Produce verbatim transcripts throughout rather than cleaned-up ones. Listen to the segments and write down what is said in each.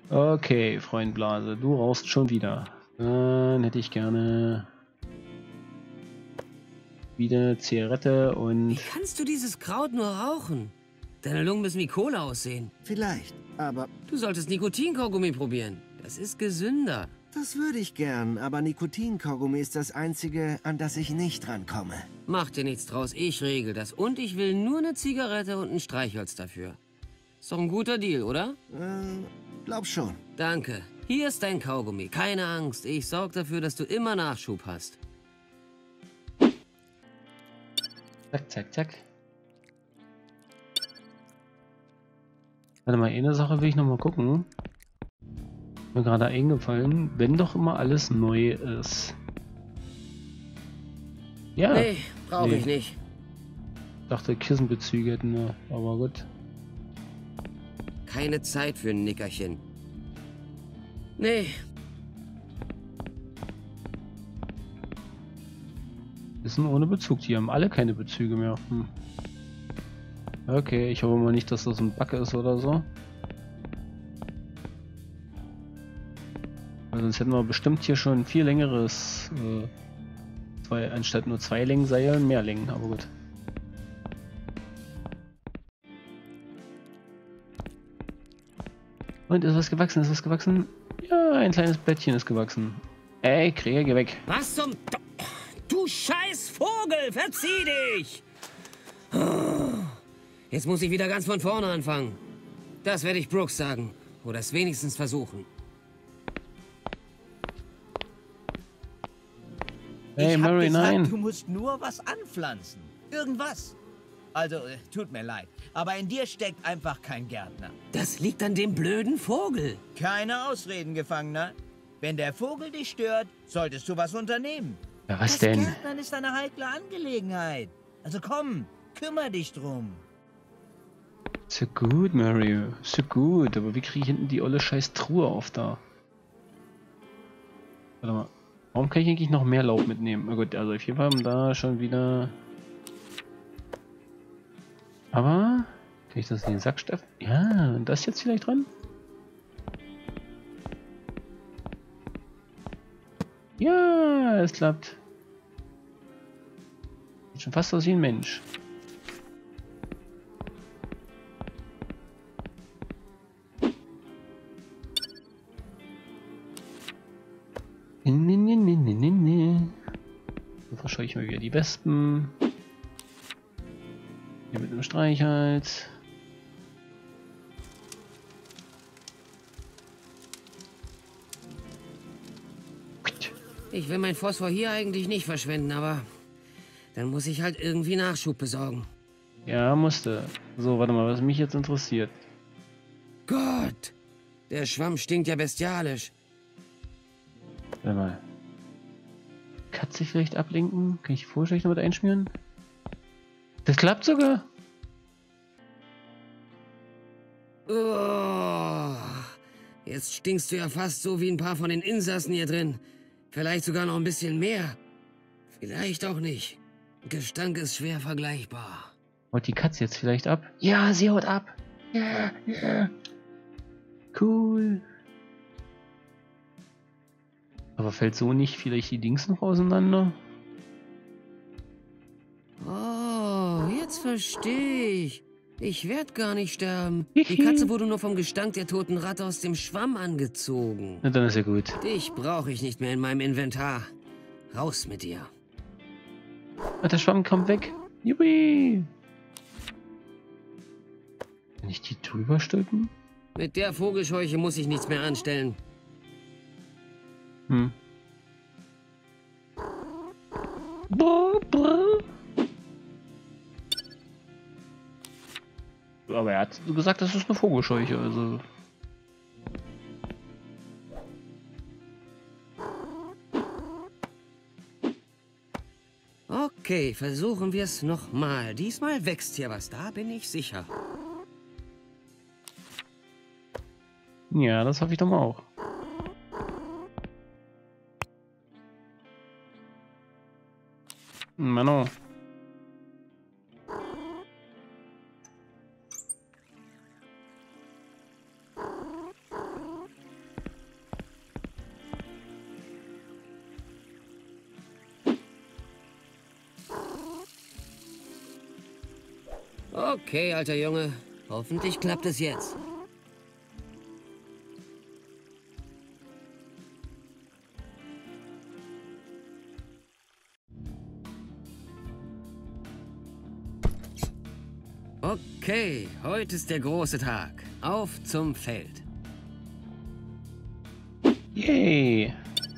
Okay, Freund Blase, du rauchst schon wieder. Dann hätte ich gerne wieder Zigarette und... Wie kannst du dieses Kraut nur rauchen? Deine Lungen müssen wie Kohle aussehen. Vielleicht, aber Du solltest Nikotinkaugummi probieren. Das ist gesünder. das würde ich gern. Aber Nikotinkaugummi ist das Einzige, an das ich nicht rankomme. Mach dir nichts draus, ich regel das. Und ich will nur eine Zigarette und ein Streichholz dafür. Ist doch ein guter Deal, oder? Äh, glaub schon. Danke. Hier ist dein Kaugummi. Keine Angst. Ich sorge dafür, dass du immer Nachschub hast. Zack, zack, zack. Warte mal, eine Sache will ich noch mal gucken. Mir gerade eingefallen, wenn doch immer alles neu ist. Ja. Nee, brauche Nee. ich nicht. Ich dachte, Kissenbezüge hätten wir, aber gut. Keine Zeit für ein Nickerchen. Nee, Kissen ohne Bezug. Die haben alle keine Bezüge mehr. Hm. Okay, ich hoffe mal nicht, dass das ein Bug ist oder so. Weil sonst hätten wir bestimmt hier schon viel längeres, äh, zwei, anstatt nur zwei Längenseil, mehr Längen, aber gut. Und ist was gewachsen, ist was gewachsen? Ja, ein kleines Blättchen ist gewachsen. Ey, Krieger, geh weg. was zum... Du scheiß Vogel, verzieh dich! Jetzt muss ich wieder ganz von vorne anfangen. Das werde ich Brooks sagen. Oder es wenigstens versuchen. Hey, ich hab Mary, gesagt, nein. du musst nur was anpflanzen. Irgendwas. Also, äh, tut mir leid. Aber in dir steckt einfach kein Gärtner. Das liegt an dem blöden Vogel. Keine Ausreden, Gefangener. Wenn der Vogel dich stört, solltest du was unternehmen. Ja, was das denn? Gärtnern ist eine heikle Angelegenheit. Also komm, kümmere dich drum. Ist ja gut, Mary. Ist ja gut, aber wie kriege ich hinten die olle scheiß Truhe auf da? Warte mal. Warum kann ich eigentlich noch mehr Laub mitnehmen? Na gut, also auf jeden Fall haben da schon wieder... Aber... Kann ich das in den Sack steffen? Ja, und das jetzt vielleicht dran? Ja, es klappt. Sieht schon fast aus wie ein Mensch. Nee, nee, nee, nee, nee, nee. So verscheuche ich mal wieder die Wespen. Hier mit einem Streichholz. Ich will mein Phosphor hier eigentlich nicht verschwenden, aber dann muss ich halt irgendwie Nachschub besorgen. Ja, musste. So, warte mal, was mich jetzt interessiert. Gott, der Schwamm stinkt ja bestialisch. Warte mal. Katze vielleicht ablenken? Kann ich die Vorschläge noch mit einschmieren? Das klappt sogar. Oh, jetzt stinkst du ja fast so wie ein paar von den Insassen hier drin. Vielleicht sogar noch ein bisschen mehr. Vielleicht auch nicht. Gestank ist schwer vergleichbar. Haut die Katze jetzt vielleicht ab? Ja, sie haut ab. Ja, ja. Cool. Aber fällt so nicht vielleicht die Dings noch auseinander? Oh, jetzt verstehe ich. Ich werd gar nicht sterben. Die Katze wurde nur vom Gestank der toten Ratte aus dem Schwamm angezogen. Na, dann ist ja gut. Dich brauche ich nicht mehr in meinem Inventar. Raus mit dir. Ah, der Schwamm kommt weg. Jubi. Kann ich die drüber stülpen? Mit der Vogelscheuche muss ich nichts mehr anstellen. Hm. Brr, brr. Aber er hat gesagt, das ist eine Vogelscheuche, also. Okay, versuchen wir es nochmal. Diesmal wächst hier was, da bin ich sicher. Ja, das hoffe ich doch mal auch. Mano. Okay, alter Junge. Hoffentlich klappt es jetzt. Okay, heute ist der große Tag. Auf zum Feld. Yay!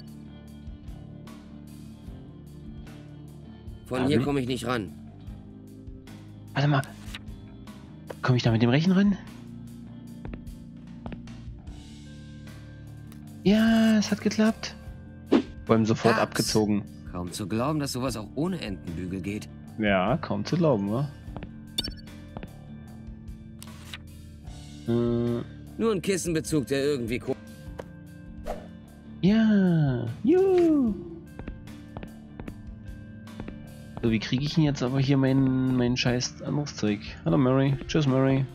Von hier komme ich nicht ran. Warte mal. Komme ich da mit dem Rechen ran? Ja, es hat geklappt. Vor allem sofort Hat's. abgezogen. Kaum zu glauben, dass sowas auch ohne Entenbügel geht. Ja, kaum zu glauben, wa? Äh, Nur ein Kissenbezug, der irgendwie... ja, juhu. So, wie kriege ich denn jetzt aber hier mein, mein scheiß anderes Zeug? Hallo Mary. Tschüss Mary.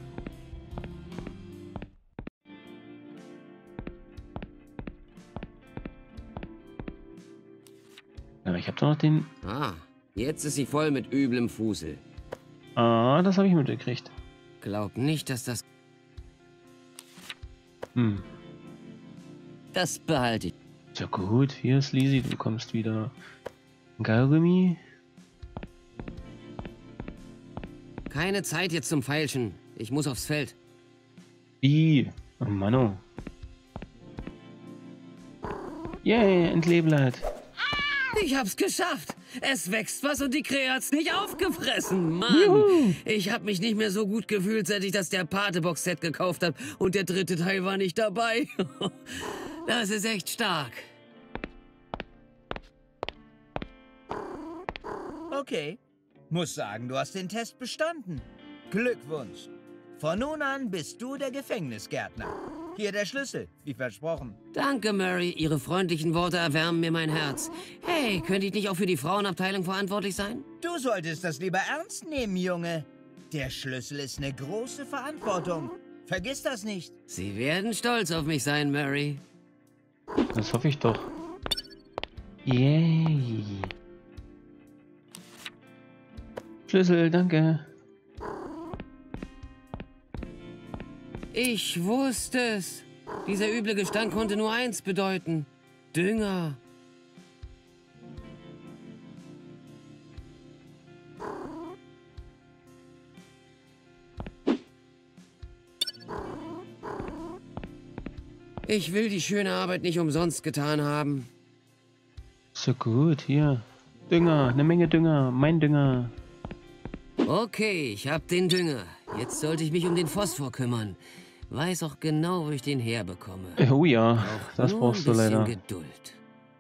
Aber ich habe doch noch den... Ah, jetzt ist sie voll mit üblem Fusel. Ah, das habe ich mitgekriegt. Glaub nicht, dass das... Hm. Das behalte ich. Ist ja gut. Hier ist Lizzie. Du bekommst wieder ein Kaugummi. Keine Zeit jetzt zum Feilschen. Ich muss aufs Feld. Wie? Oh Mann, oh. Yay, Entleblatt. Ich hab's geschafft. Es wächst was und die Krähe hat's nicht aufgefressen. Mann, Juhu. ich hab mich nicht mehr so gut gefühlt, seit ich das der Pate-Box-Set gekauft habe. Und der dritte Teil war nicht dabei. Das ist echt stark. Okay. Muss sagen, du hast den Test bestanden. Glückwunsch. Von nun an bist du der Gefängnisgärtner. Hier der Schlüssel, wie versprochen. Danke, Mary. Ihre freundlichen Worte erwärmen mir mein Herz. Hey, könnte ich nicht auch für die Frauenabteilung verantwortlich sein? Du solltest das lieber ernst nehmen, Junge. Der Schlüssel ist eine große Verantwortung. Vergiss das nicht. Sie werden stolz auf mich sein, Mary. Das hoffe ich doch. Yay. Schlüssel, danke. Ich wusste es. Dieser üble Gestank konnte nur eins bedeuten. Dünger. Ich will die schöne Arbeit nicht umsonst getan haben. So gut, hier. Dünger, eine Menge Dünger, mein Dünger. Okay, ich hab den Dünger. Jetzt sollte ich mich um den Phosphor kümmern. Weiß auch genau, wo ich den herbekomme. Oh ja, Brauch das nur brauchst du ein bisschen leider. Geduld.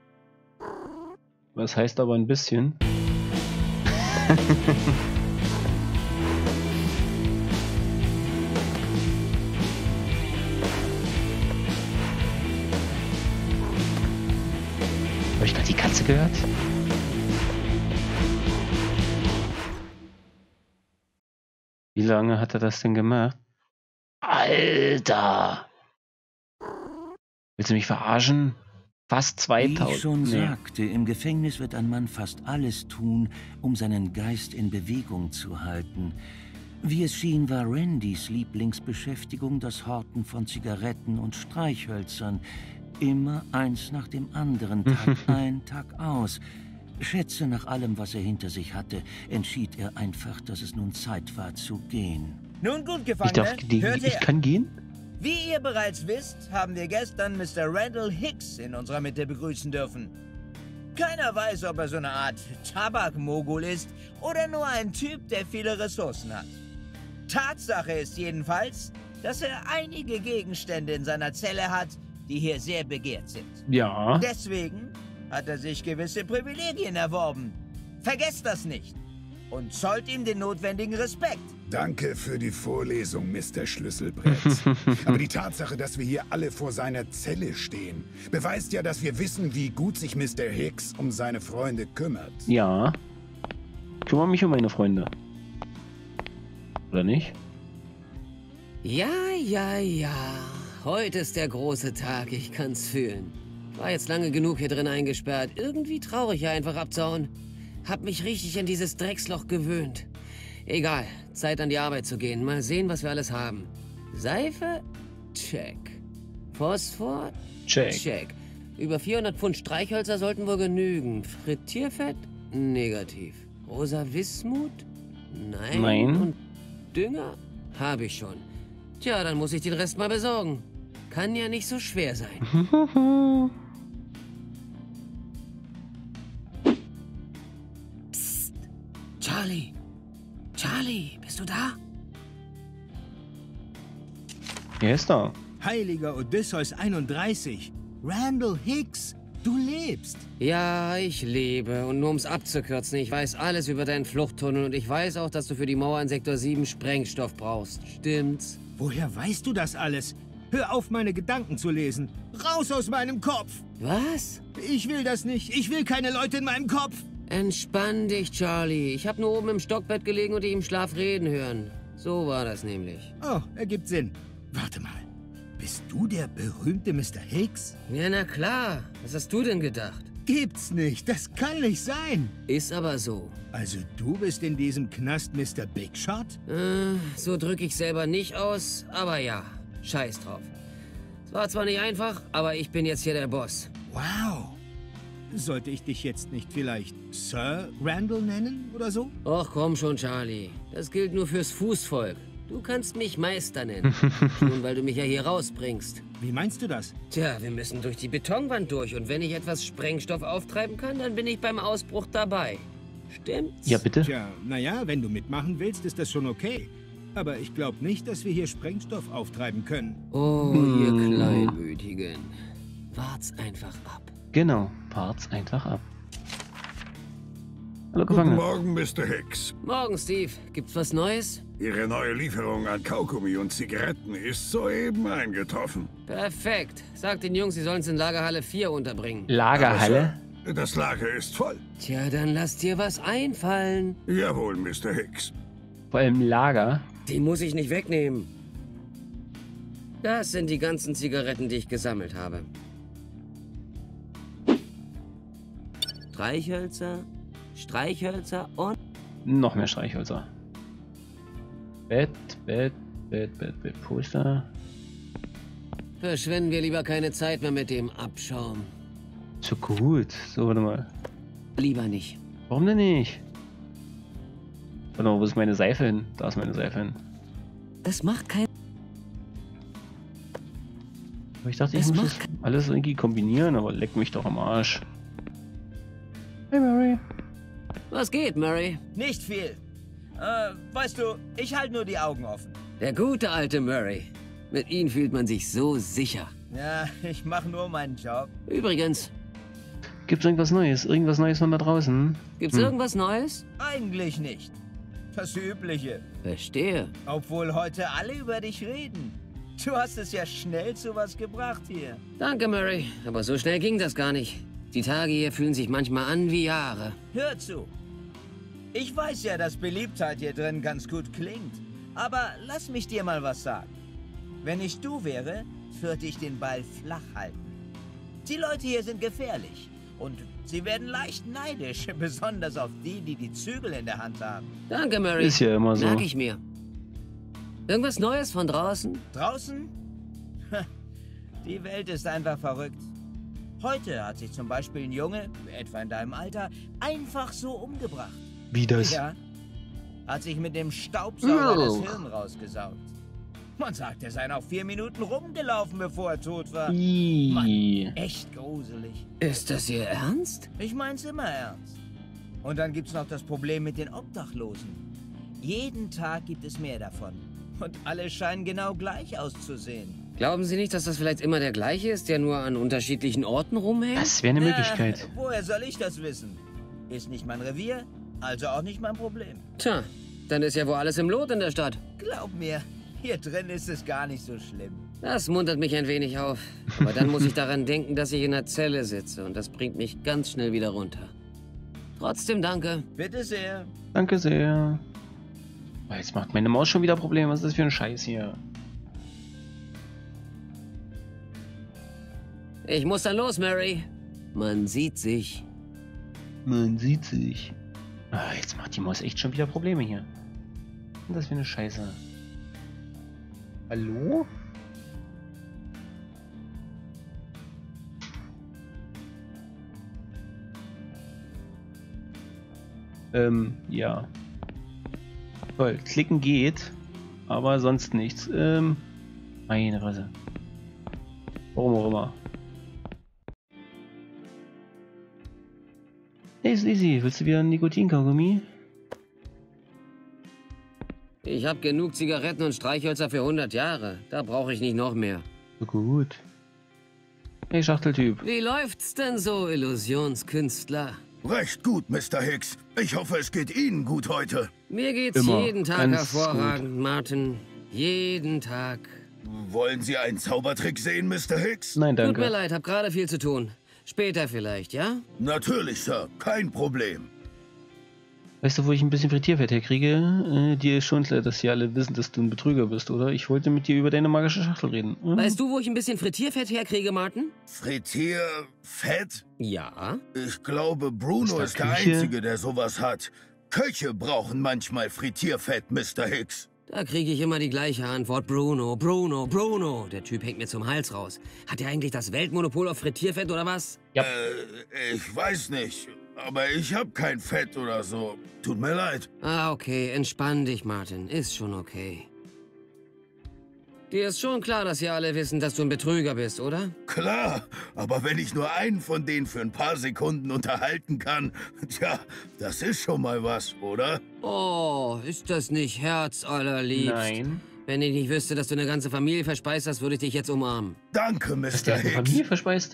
Was heißt aber ein bisschen? Habe ich gerade die Katze gehört? Wie lange hat er das denn gemacht? Alter! Willst du mich verarschen? Fast zweitausend. Wie ich schon Nee. sagte, im Gefängnis wird ein Mann fast alles tun, um seinen Geist in Bewegung zu halten. Wie es schien, war Randys Lieblingsbeschäftigung das Horten von Zigaretten und Streichhölzern. Immer eins nach dem anderen, Tag ein, Tag aus. Schätze, nach allem, was er hinter sich hatte, entschied er einfach, dass es nun Zeit war zu gehen. Nun gut, Ich, Gefangene, darf, die, hört ich her. kann gehen? Wie ihr bereits wisst, haben wir gestern Mister Randall Hicks in unserer Mitte begrüßen dürfen. Keiner weiß, ob er so eine Art Tabakmogul ist oder nur ein Typ, der viele Ressourcen hat. Tatsache ist jedenfalls, dass er einige Gegenstände in seiner Zelle hat, die hier sehr begehrt sind. Ja. Deswegen hat er sich gewisse Privilegien erworben. Vergesst das nicht und zollt ihm den notwendigen Respekt. Danke für die Vorlesung, Mister Schlüsselbrett. Aber die Tatsache, dass wir hier alle vor seiner Zelle stehen, beweist ja, dass wir wissen, wie gut sich Mister Hicks um seine Freunde kümmert. Ja. Ich kümmere mich um meine Freunde. Oder nicht? Ja, ja, ja. Heute ist der große Tag, ich kann's fühlen. War jetzt lange genug hier drin eingesperrt. Irgendwie traurig, hier einfach abzuhauen. Hab mich richtig an dieses Drecksloch gewöhnt. Egal, Zeit an die Arbeit zu gehen. Mal sehen, was wir alles haben. Seife? Check. Phosphor? Check. Check. Über vierhundert Pfund Streichhölzer sollten wohl genügen. Frittierfett? Negativ. Rosa Wismut? Nein. Nein. Und Dünger? Habe ich schon. Tja, dann muss ich den Rest mal besorgen. Kann ja nicht so schwer sein. Psst. Charlie. Charlie, bist du da? Wer ist da? Heiliger Odysseus einunddreißig. Randall Hicks, du lebst. Ja, ich lebe. Und nur ums abzukürzen, ich weiß alles über deinen Fluchttunnel und ich weiß auch, dass du für die Mauer in Sektor sieben Sprengstoff brauchst. Stimmt's? Woher weißt du das alles? Hör auf, meine Gedanken zu lesen. Raus aus meinem Kopf. Was? Ich will das nicht. Ich will keine Leute in meinem Kopf. Entspann dich, Charlie. Ich habe nur oben im Stockbett gelegen und dich im Schlaf reden hören. So war das nämlich. Oh, ergibt Sinn. Warte mal. Bist du der berühmte Mister Hicks? Ja, na klar. Was hast du denn gedacht? Gibt's nicht. Das kann nicht sein. Ist aber so. Also du bist in diesem Knast Mister Big Shot? Äh, so drücke ich selber nicht aus, aber ja. Scheiß drauf. Es war zwar nicht einfach, aber ich bin jetzt hier der Boss. Wow. Sollte ich dich jetzt nicht vielleicht Sir Randall nennen oder so? Och, komm schon, Charlie. Das gilt nur fürs Fußvolk. Du kannst mich Meister nennen. Nun, weil du mich ja hier rausbringst. Wie meinst du das? Tja, wir müssen durch die Betonwand durch. Und wenn ich etwas Sprengstoff auftreiben kann, dann bin ich beim Ausbruch dabei. Stimmt's? Ja, bitte? Tja, naja, wenn du mitmachen willst, ist das schon okay. Aber ich glaube nicht, dass wir hier Sprengstoff auftreiben können. Oh, Hm. ihr Kleinmütigen. Wart's einfach ab. Genau, part's einfach ab. Hallo, Guten Gefangener. Morgen, Mister Hicks. Morgen, Steve. Gibt's was Neues? Ihre neue Lieferung an Kaugummi und Zigaretten ist soeben eingetroffen. Perfekt. Sag den Jungs, sie sollen's in Lagerhalle vier unterbringen. Lagerhalle? Aber, Sir, das Lager ist voll. Tja, dann lass dir was einfallen. Jawohl, Mister Hicks. Vor allem Lager. Die muss ich nicht wegnehmen. Das sind die ganzen Zigaretten, die ich gesammelt habe. Streichhölzer, Streichhölzer und... Noch mehr Streichhölzer. Bett, Bett, Bett, Bett, Bett, Poster. Verschwenden wir lieber keine Zeit mehr mit dem Abschaum. So gut. So, warte mal. Lieber nicht. Warum denn nicht? Warte mal, wo ist meine Seife hin? Da ist meine Seife hin. Das macht kein... Aber ich dachte, ich Es muss macht das alles irgendwie kombinieren, aber leck mich doch am Arsch. Hey, Mary. Was geht, Murray? Nicht viel. Äh, weißt du, ich halte nur die Augen offen. Der gute alte Murray. Mit ihm fühlt man sich so sicher. Ja, ich mache nur meinen Job. Übrigens, Gibt's irgendwas Neues? Irgendwas Neues von da draußen? gibt's Hm. irgendwas Neues? Eigentlich nicht. Das Übliche. Verstehe. Obwohl heute alle über dich reden. Du hast es ja schnell zu was gebracht hier. Danke, Murray. Aber so schnell ging das gar nicht. Die Tage hier fühlen sich manchmal an wie Jahre. Hör zu. Ich weiß ja, dass Beliebtheit hier drin ganz gut klingt. Aber lass mich dir mal was sagen. Wenn ich du wäre, würde ich den Ball flach halten. Die Leute hier sind gefährlich. Und sie werden leicht neidisch, besonders auf die, die die Zügel in der Hand haben. Danke, Murray. Ist ja immer so. Merk ich mir. Irgendwas Neues von draußen? Draußen? Die Welt ist einfach verrückt. Heute hat sich zum Beispiel ein Junge, etwa in deinem Alter, einfach so umgebracht. Wie das? Ja, hat sich mit dem Staubsauger Oh. das Hirn rausgesaugt. Man sagt, er sei noch vier Minuten rumgelaufen, bevor er tot war. Ih. Echt gruselig. Ist das Ihr Ernst? Ich mein's immer ernst. Und dann gibt's noch das Problem mit den Obdachlosen. Jeden Tag gibt es mehr davon. Und alle scheinen genau gleich auszusehen. Glauben Sie nicht, dass das vielleicht immer der gleiche ist, der nur an unterschiedlichen Orten rumhängt? Das wäre eine Möglichkeit. Äh, woher soll ich das wissen? Ist nicht mein Revier, also auch nicht mein Problem. Tja, dann ist ja wohl alles im Lot in der Stadt. Glaub mir, hier drin ist es gar nicht so schlimm. Das muntert mich ein wenig auf. Aber dann muss ich daran denken, dass ich in der Zelle sitze und das bringt mich ganz schnell wieder runter. Trotzdem danke. Bitte sehr. Danke sehr. Oh, jetzt macht meine Maus schon wieder Probleme. Was ist das für ein Scheiß hier? Ich muss dann los, Mary. Man sieht sich. Man sieht sich. Ah, jetzt macht die Maus echt schon wieder Probleme hier. denn das für eine Scheiße? Hallo? Ähm, ja. Toll, klicken geht, aber sonst nichts. Ähm, meine Fresse. Warum auch immer. Hey, Sleazy, willst du wieder ein Nikotinkaugummi? Ich habe genug Zigaretten und Streichhölzer für hundert Jahre. Da brauche ich nicht noch mehr. So gut. Hey, Schachteltyp. Wie läuft's denn so, Illusionskünstler? Recht gut, Mister Hicks. Ich hoffe, es geht Ihnen gut heute. Mir geht's Immer jeden Tag ganz hervorragend, Martin. Jeden Tag. Wollen Sie einen Zaubertrick sehen, Mister Hicks? Nein, Tut mir danke. leid, hab gerade viel zu tun. Später vielleicht, ja? Natürlich, Sir. Kein Problem. Weißt du, wo ich ein bisschen Frittierfett herkriege? Äh, dir ist schon klar, dass hier alle wissen, dass du ein Betrüger bist, oder? Ich wollte mit dir über deine magische Schachtel reden. Hm? Weißt du, wo ich ein bisschen Frittierfett herkriege, Martin? Frittierfett? Ja. Ich glaube, Bruno Ist ist da der Küche? Einzige, der sowas hat. Köche brauchen manchmal Frittierfett, Mister Hicks. Da kriege ich immer die gleiche Antwort. Bruno, Bruno, Bruno. Der Typ hängt mir zum Hals raus. Hat er eigentlich das Weltmonopol auf Frittierfett oder was? Ja. Äh, ich weiß nicht. Aber ich hab kein Fett oder so. Tut mir leid. Ah, okay. Entspann dich, Martin. Ist schon okay. Dir ist schon klar, dass ihr alle wissen, dass du ein Betrüger bist, oder? Klar, aber wenn ich nur einen von denen für ein paar Sekunden unterhalten kann, tja, das ist schon mal was, oder? Oh, ist das nicht herzallerliebst? Nein. Wenn ich nicht wüsste, dass du eine ganze Familie verspeist hast, würde ich dich jetzt umarmen. Danke, Hast du Mister eine Hicks. Familie verspeist?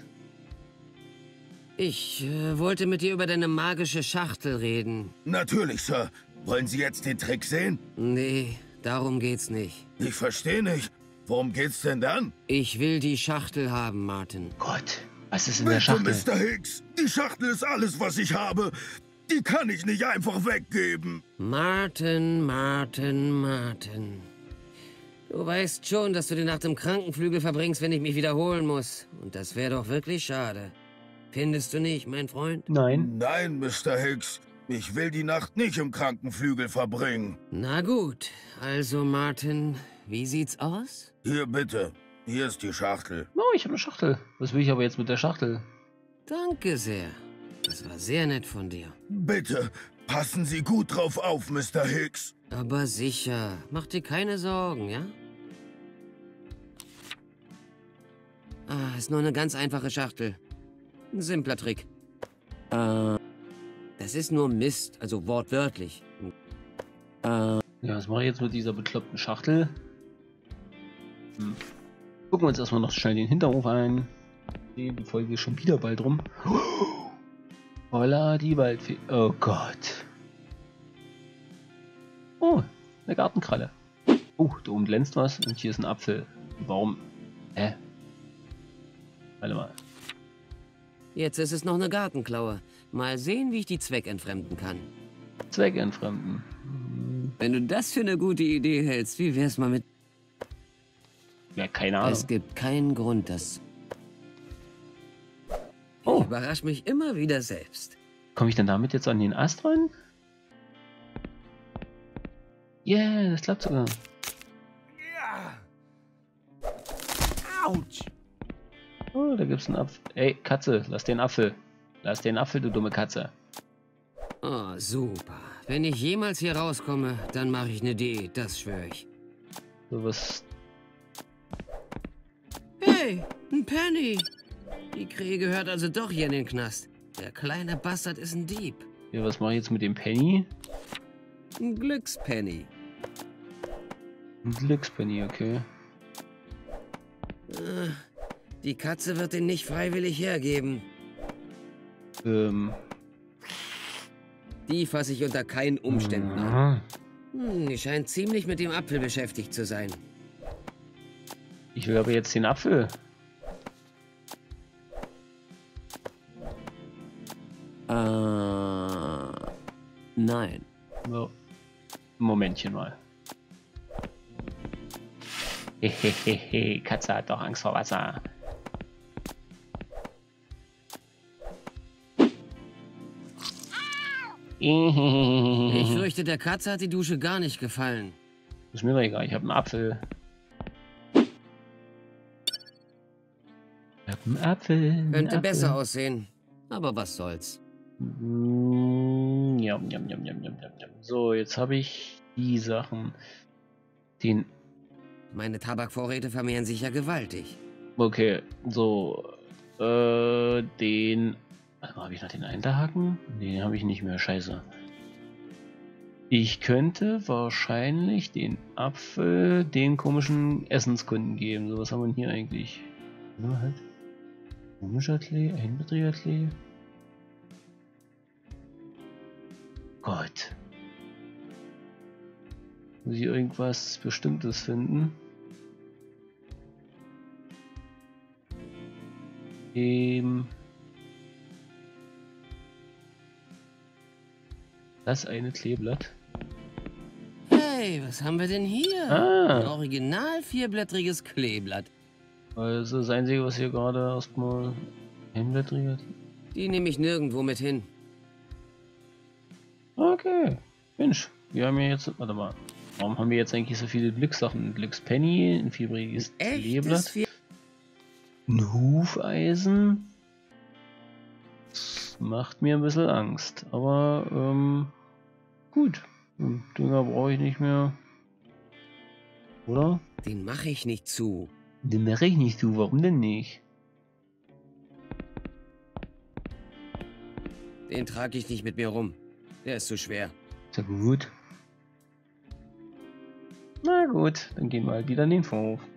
Ich äh, wollte mit dir über deine magische Schachtel reden. Natürlich, Sir. Wollen Sie jetzt den Trick sehen? Nee, darum geht's nicht. Ich verstehe nicht. Worum geht's denn dann? Ich will die Schachtel haben, Martin. Gott, was ist in der Bitte, Schachtel? Mister Hicks. Die Schachtel ist alles, was ich habe. Die kann ich nicht einfach weggeben. Martin, Martin, Martin. Du weißt schon, dass du die Nacht im Krankenflügel verbringst, wenn ich mich wiederholen muss. Und das wäre doch wirklich schade. Findest du nicht, mein Freund? Nein. Nein, Mister Hicks. Ich will die Nacht nicht im Krankenflügel verbringen. Na gut. Also, Martin, wie sieht's aus? Hier, bitte. Hier ist die Schachtel. Oh, ich habe eine Schachtel. Was will ich aber jetzt mit der Schachtel? Danke sehr. Das war sehr nett von dir. Bitte, passen Sie gut drauf auf, Mister Hicks. Aber sicher. Mach dir keine Sorgen, ja? Ah, ist nur eine ganz einfache Schachtel. Ein simpler Trick. Äh, das ist nur Mist, also wortwörtlich. Äh, Ja, was mache ich jetzt mit dieser bekloppten Schachtel? Hm. Gucken wir uns erstmal noch schnell den Hinterhof ein. Die Folge ist schon wieder bald rum. Holla, die Waldfee. Oh Gott. Oh, eine Gartenkralle. Oh, da oben glänzt was und hier ist ein Apfel. Warum? Hä? Warte mal. Jetzt ist es noch eine Gartenklaue. Mal sehen, wie ich die zweckentfremden kann. Zweckentfremden. Hm. Wenn du das für eine gute Idee hältst, wie wär's mal mit... Ja, keine Ahnung. Es gibt keinen Grund, das... Oh. Ich überrasch mich immer wieder selbst. Komme ich denn damit jetzt an den Ast ran? Yeah, das klappt sogar. Ja. Autsch. Oh, da gibt's einen Apfel. Ey, Katze, lass den Apfel. Lass den Apfel, du dumme Katze. Oh, super. Wenn ich jemals hier rauskomme, dann mache ich eine Diät, das schwöre ich. So was. Hey, ein Penny. Die Krähe gehört also doch hier in den Knast. Der kleine Bastard ist ein Dieb. Ja, was mache ich jetzt mit dem Penny? Ein Glückspenny. Ein Glückspenny, okay. Ah, die Katze wird den nicht freiwillig hergeben. Ähm. Die fasse ich unter keinen Umständen an. aha. Hm, die scheint ziemlich mit dem Apfel beschäftigt zu sein. Ich will aber jetzt den Apfel. Äh, nein. So. Momentchen mal. Hehehe, Katze hat doch Angst vor Wasser. Ich fürchte, der Katze hat die Dusche gar nicht gefallen. Ist mir doch egal, ich habe einen Apfel. Ich habe einen Apfel. einen Könnte Apfel. besser aussehen. Aber was soll's. Mm, ja, ja, ja, ja, ja, ja. So, jetzt habe ich die Sachen. Den. Meine Tabakvorräte vermehren sich ja gewaltig. Okay, so. Äh, den. Habe ich noch den Einterhaken? Nee, den habe ich nicht mehr. Scheiße. Ich könnte wahrscheinlich den Apfel den komischen Essenskunden geben. So, was haben wir denn hier eigentlich? Ja, halt. Komischer Klee, einbetriger Klee. Gott. Muss ich irgendwas Bestimmtes finden? Ähm. Das eine Kleeblatt. Hey, was haben wir denn hier? Ah. Ein original vierblättriges Kleeblatt. Also das Einzige, was hier gerade erstmal einblättriert. Die nehme ich nirgendwo mit hin. Okay. Mensch, wir haben ja jetzt. Warte mal. Warum haben wir jetzt eigentlich so viele Glückssachen? Ein Glückspenny, ein vierblättriges Echtes Kleeblatt, Vier ein Hufeisen. Das macht mir ein bisschen Angst. Aber, ähm, gut. Den Dinger brauche ich nicht mehr. Oder? Den mache ich nicht zu. Den mache ich nicht zu. Warum denn nicht? Den trage ich nicht mit mir rum. Der ist zu schwer. Ist ja gut. Na gut, dann gehen wir halt wieder in den Vorhof.